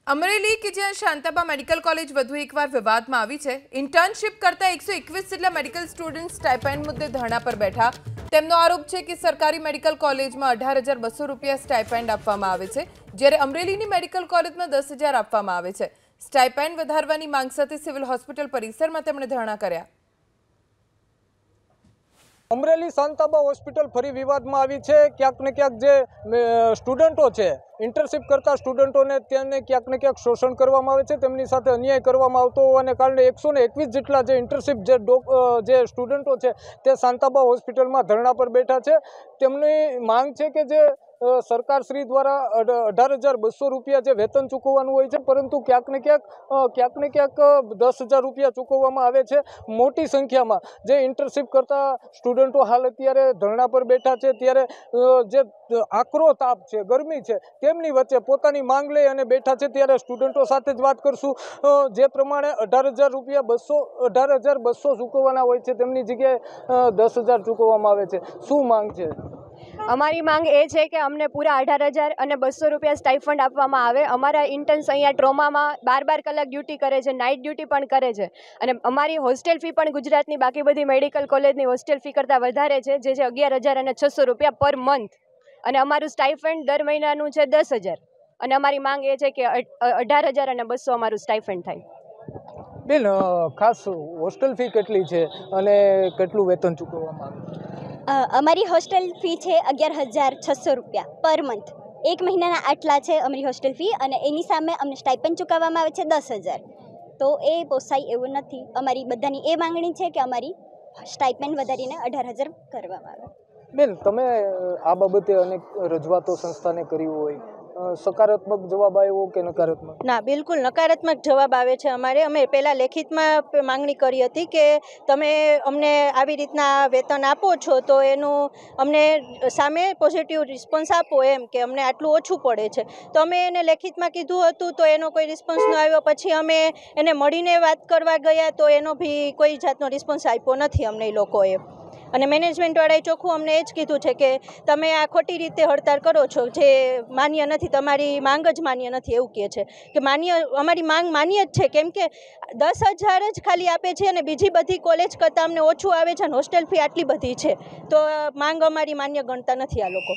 અમરેલી કે જ્યાં Shantaba medical college વધુ એકવાર વિવાદમાં આવી છે। ઇન્ટર્નશિપ કરતા 121 જેટલા મેડિકલ સ્ટુડન્ટ સ્ટાઇપેન્ડ મુદ્દે ધરણા પર બેઠા। તેમનો આરોપ છે કે સરકારી મેડિકલ કોલેજમાં 18,200 રૂપિયા સ્ટાઇપેન્ડ આપવામાં આવે છે, જ્યારે અમરેલીની મેડિકલ કોલેજમાં 10,000 આપવામાં આવે છે। સ્ટાઇપેન્ડ વધારવાની માંગ સાથે સિવિલ હોસ્પિટલ પરિસરમાં તેમણે ધરણા કર્યા। અમરેલી શાંતાબા હોસ્પિટલ ફરી વિવાદમાં આવી છે। ક્યાંક ને ક્યાંક જે સ્ટુડન્ટો છે, ઇન્ટર્નશિપ કરતા સ્ટુડન્ટોને તેને ક્યાંક ને ક્યાંક શોષણ કરવામાં આવે છે, તેમની સાથે અન્યાય કરવામાં આવતો હોવાને કારણે 121 જેટલા જે ઇન્ટર્નશિપ જે સ્ટુડન્ટો છે તે શાંતાબા હોસ્પિટલમાં ધરણા પર બેઠા છે। તેમની માંગ છે કે જે સરકારશ્રી દ્વારા 18,200 રૂપિયા જે વેતન ચૂકવવાનું હોય છે, પરંતુ ક્યાંક ને ક્યાંક 10,000 રૂપિયા ચૂકવવામાં આવે છે। મોટી સંખ્યામાં જે ઇન્ટર્નશિપ કરતા સ્ટુડન્ટો હાલ અત્યારે ધરણા પર બેઠા છે, ત્યારે જે આકરો તાપ છે, ગરમી છે, તેમની વચ્ચે પોતાની માંગ લઈ અને બેઠા છે। ત્યારે સ્ટુડન્ટો સાથે જ વાત કરશું। જે પ્રમાણે 18,200 ચૂકવવાના હોય છે, તેમની જગ્યાએ 10,000 ચૂકવવામાં આવે છે। શું માંગ છે? અમારી માંગ એ છે કે અમને પૂરા 18,200 રૂપિયા સ્ટાઇફંડ આપવામાં આવે। અમારા ઇન્ટર્ન્સ અહીંયા ટ્રોમામાં 12 કલાક ડ્યુટી કરે છે, નાઇટ ડ્યુટી પણ કરે છે, અને અમારી હોસ્ટેલ ફી પણ ગુજરાતની બાકી બધી મેડિકલ કોલેજની હોસ્ટેલ ફી કરતાં વધારે છે, જે છે 11,600 રૂપિયા પર મંથ, અને અમારું સ્ટાઇફંડ દર મહિનાનું છે 10,000, અને અમારી માંગ એ છે કે 18,200 અમારું સ્ટાઇફંડ થાય। બેન, ખાસ હોસ્ટેલ ફી કેટલી છે અને કેટલું વેતન ચૂકવવામાં આવે છે? અમારી હોસ્ટેલ ફી છે 11,600 રૂપિયા પર મંથ। એક મહિનાના આટલા છે અમારી હોસ્ટેલ ફી, અને એની સામે અમને સ્ટાઇપેન્ડ ચૂકવવામાં આવે છે 10,000। તો એ પોસાય એવું નથી। અમારી બધાની એ માંગણી છે કે અમારી સ્ટાઇપેન્ડ વધારીને 18,000 કરવામાં આવે। બેન, તમે આ બાબતે અનેક રજૂઆતો સંસ્થાને કરી હોય, સકારાત્મક જવાબ આવ્યો કે નકારાત્મક? ના, બિલકુલ નકારાત્મક જવાબ આવે છે અમે પહેલાં લેખિતમાં માંગણી કરી હતી કે તમે અમને આવી રીતના વેતન આપો છો તો એનું અમને સામે પોઝિટિવ રિસ્પોન્સ આપો, એમ કે અમને આટલું ઓછું પડે છે। તો અમે એને લેખિતમાં કીધું હતું, તો એનો કોઈ રિસ્પોન્સ ન આવ્યો। પછી અમે એને મળીને વાત કરવા ગયા તો એનો બી કોઈ જાતનો રિસ્પોન્સ આપ્યો નથી અમને એ લોકોએ। અને મેનેજમેન્ટવાળાએ ચોખ્ખું અમને એ જ કીધું છે કે તમે આ ખોટી રીતે હડતાળ કરો છો, જે માન્ય નથી, તમારી માંગ જ માન્ય નથી, એવું કહે છે કે અમારી માંગ માન્ય જ છે, કેમ કે 10,000 જ ખાલી આપે છે અને બીજી બધી કોલેજ કરતાં અમને ઓછું આવે છે, અને હોસ્ટેલ ફી આટલી બધી છે, તો માંગ અમારી માન્ય ગણતા નથી આ લોકો।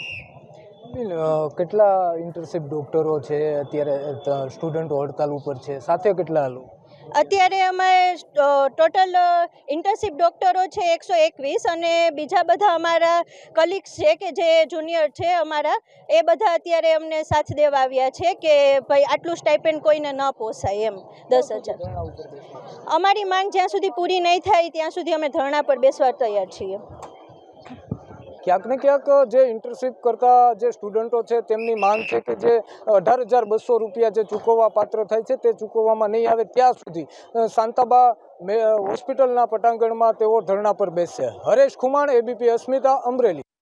કેટલા ઇન્ટર્નશિપ ડોક્ટરો છે અત્યારે સ્ટુડન્ટો હડતાલ ઉપર છે, સાથે કેટલા લોકો? અત્યારે અમે ટોટલ ઇન્ટર્નશિપ ડૉક્ટરો છે 121, અને બીજા બધા અમારા કલીગ્સ છે કે જે જુનિયર છે અમારા, એ બધા અત્યારે અમને સાથ દેવા આવ્યા છે કે ભાઈ આટલું સ્ટાઇપેન્ડ કોઈને ન પોસાય, એમ 10,000। અમારી માંગ જ્યાં સુધી પૂરી નહીં થાય ત્યાં સુધી અમે ધરણા પર બેસવા તૈયાર છીએ। ક્યાંક ને ક્યાંક જે ઇન્ટર્નશિપ કરતા જે સ્ટુડન્ટો છે તેમની માંગ છે કે જે 18,200 રૂપિયા જે ચૂકવવા પાત્ર થાય છે તે ચૂકવવામાં નહીં આવે ત્યાં સુધી શાંતાબા હોસ્પિટલના પટાંગણમાં તેઓ ધરણા પર બેસશે। હરેશ ખુમાણ, ABP અસ્મિતા, અમરેલી।